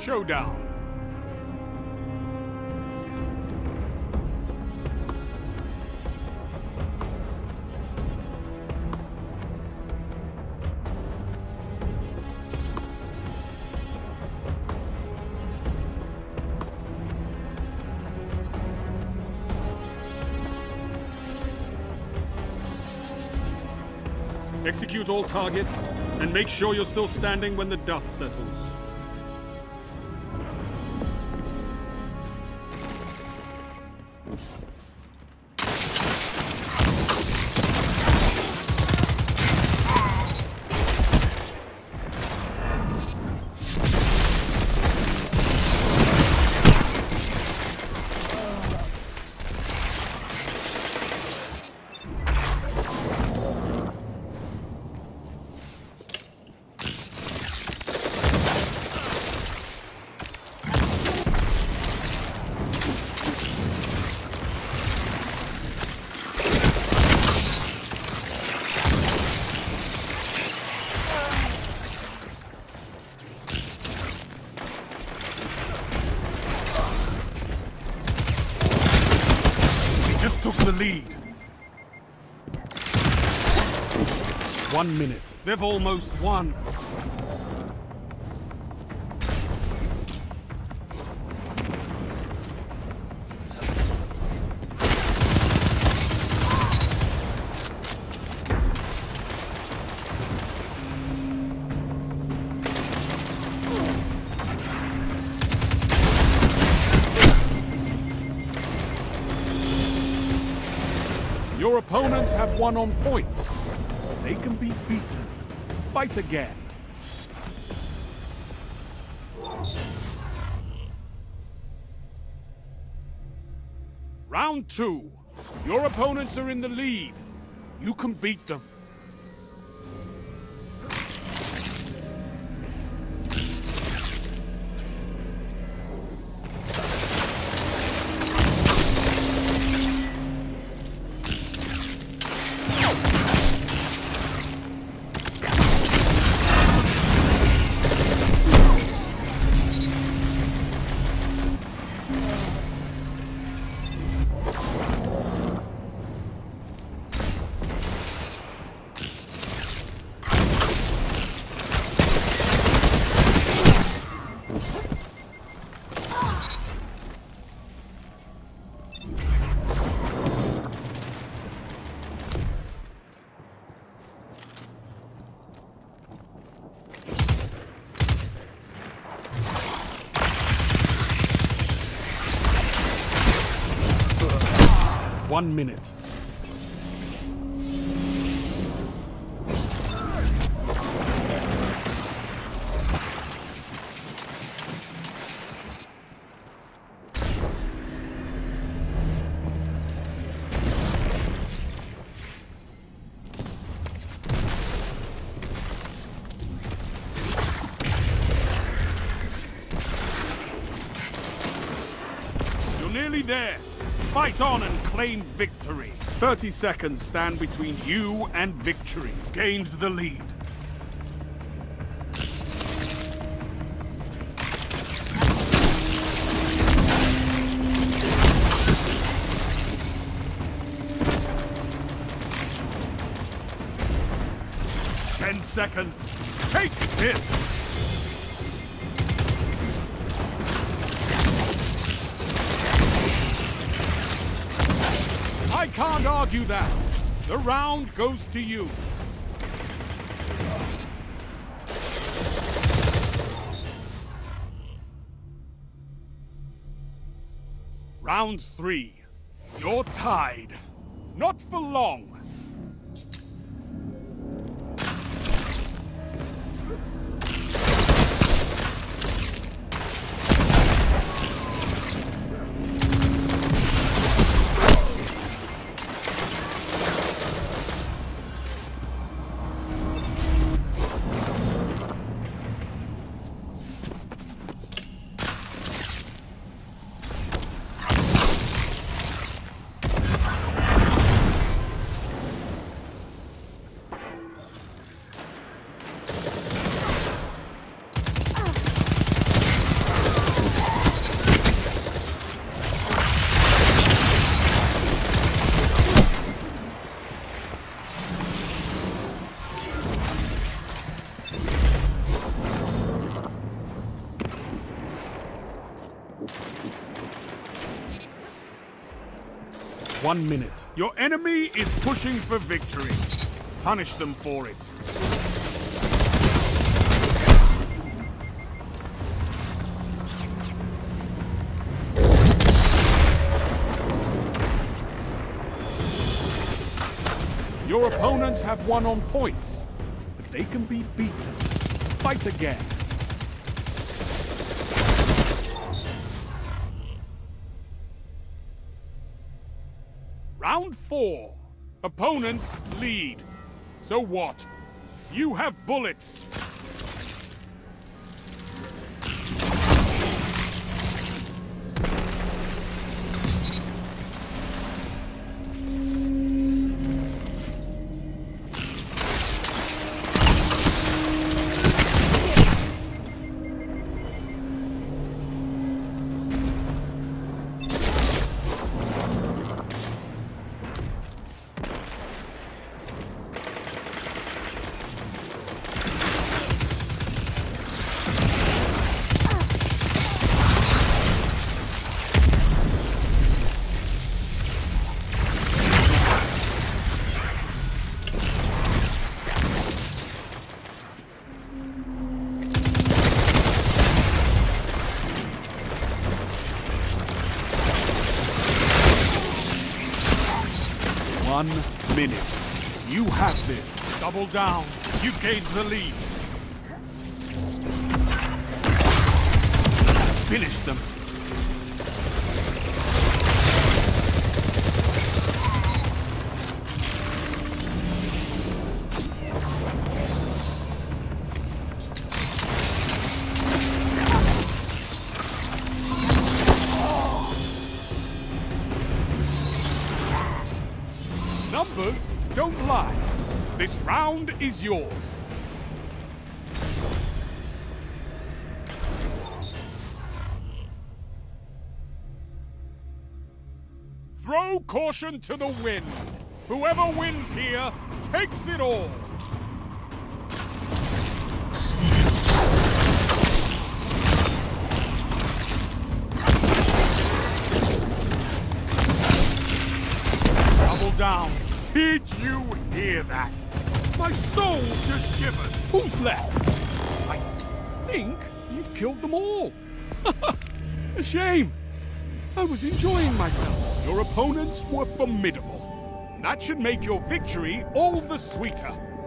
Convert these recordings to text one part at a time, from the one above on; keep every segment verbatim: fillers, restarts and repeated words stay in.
Showdown. Execute all targets, and make sure you're still standing when the dust settles. Took the lead. One minute. They've almost won. Your opponents have won on points. They can be beaten. Fight again. Round two. Your opponents are in the lead. You can beat them. One minute. You're nearly there. Fight on and claim victory. thirty seconds stand between you and victory. Gained the lead. Ten seconds. Take this! I can't argue that. The round goes to you. Round three. You're tied. Not for long. One minute. Your enemy is pushing for victory. Punish them for it. Your opponents have won on points, but they can be beaten. Fight again. Round four. Opponents lead. So what? You have bullets. One minute. You have this. Double down. You've gained the lead. Finish them. Numbers don't lie. This round is yours. Throw caution to the wind. Whoever wins here takes it all. Double down. Did you hear that? My soul just shivered. Who's left? I think you've killed them all. A shame. I was enjoying myself. Your opponents were formidable. That should make your victory all the sweeter.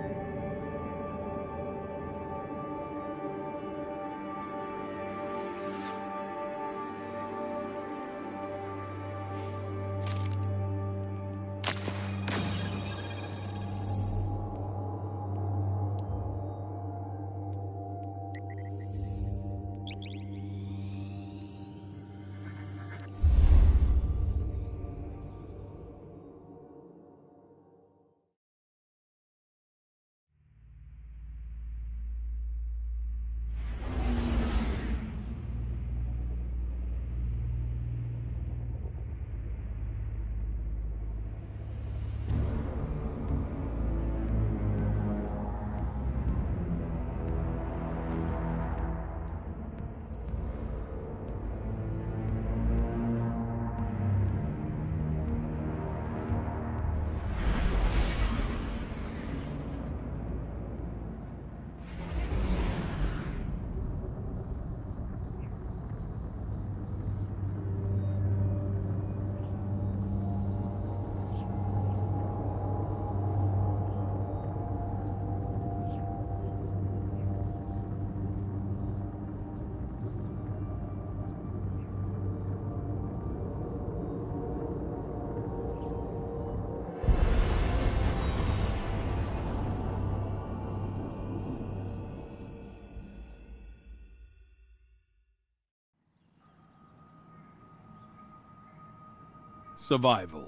Survival.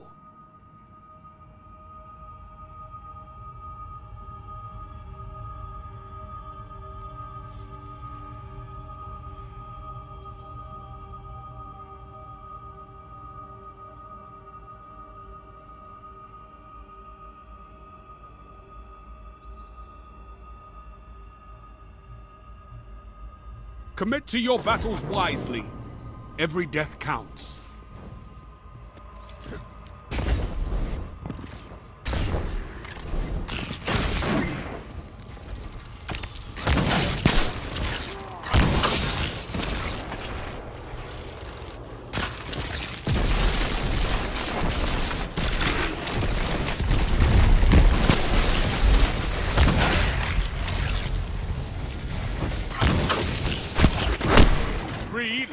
Commit to your battles wisely. Every death counts.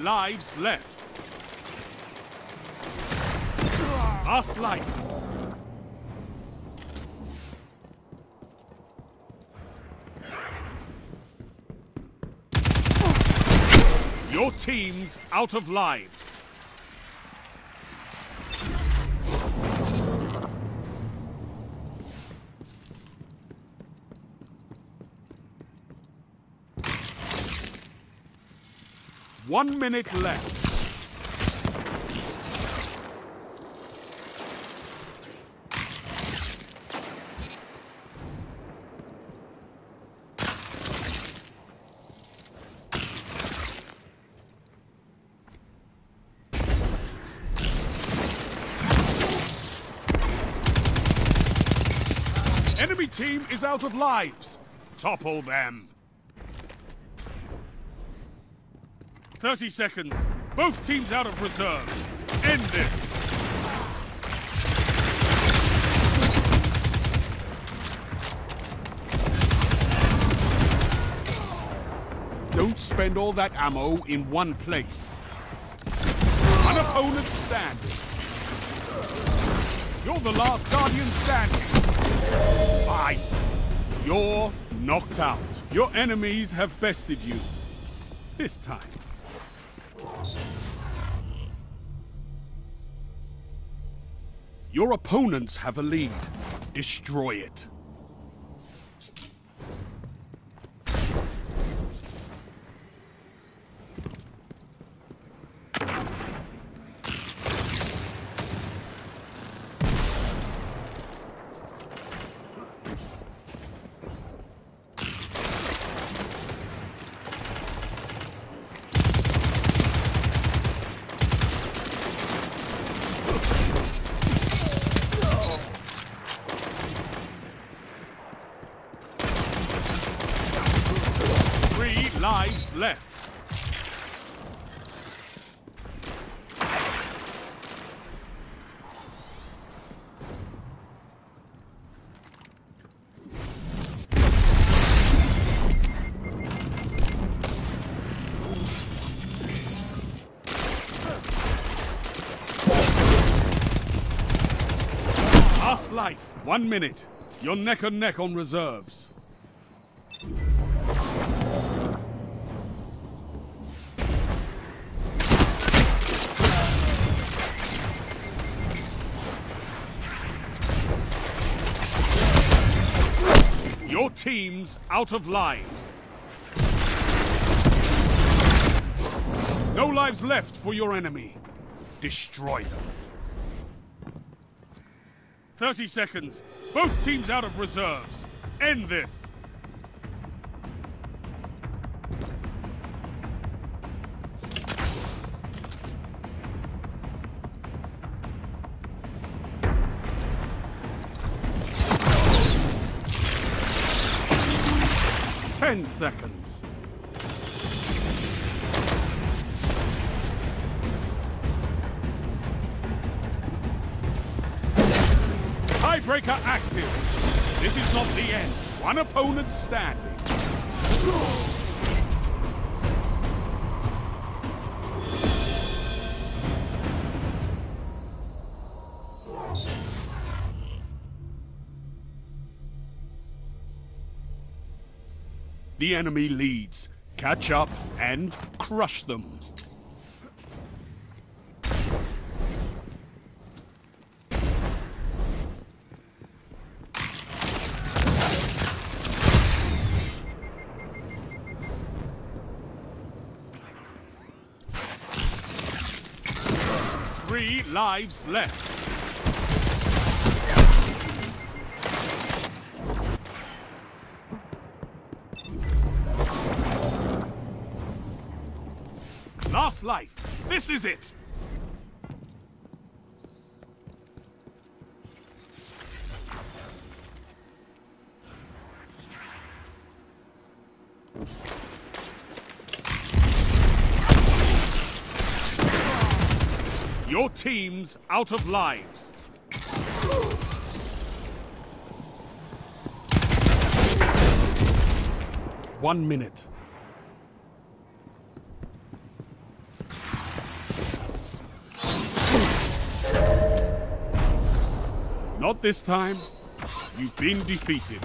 lives left. Last life. Your team's out of lives. One minute left. Enemy team is out of lives. Topple them. thirty seconds. Both teams out of reserves. End it. Don't spend all that ammo in one place. One opponent standing. You're the last Guardian standing. Fight. You're knocked out. Your enemies have bested you. This time. Your opponents have a lead. Destroy it. Lives left. Last life. One minute. You're neck and neck on reserves. Your team's out of lives. No lives left for your enemy. Destroy them. thirty seconds. Both teams out of reserves. End this. Ten seconds. Tiebreaker active. This is not the end. One opponent standing. The enemy leads. Catch up and crush them. Three lives left. Last life. This is it. Your team's out of lives. One minute. Not this time. You've been defeated.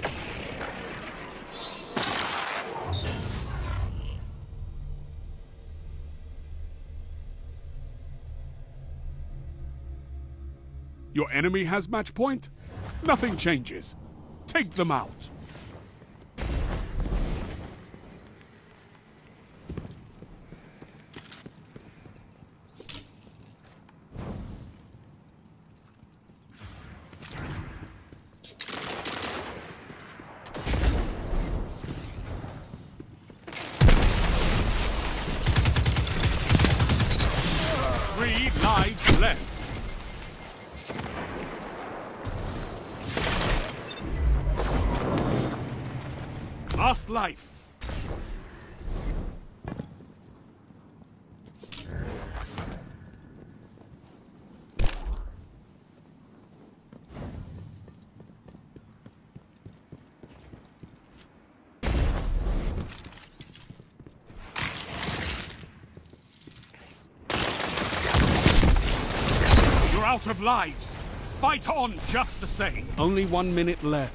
Your enemy has match point? Nothing changes. Take them out. Three lives left. Last life. You're out of lives. Fight on just the same. Only one minute left.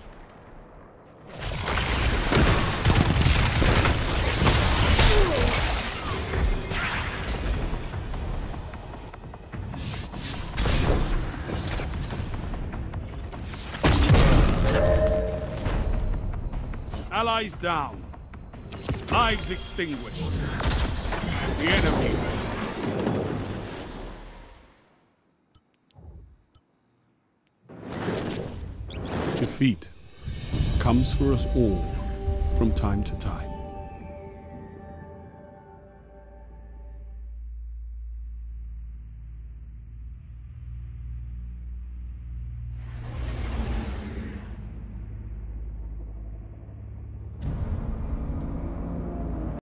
Allies down. Lives extinguished. The enemy. Defeat comes for us all from time to time.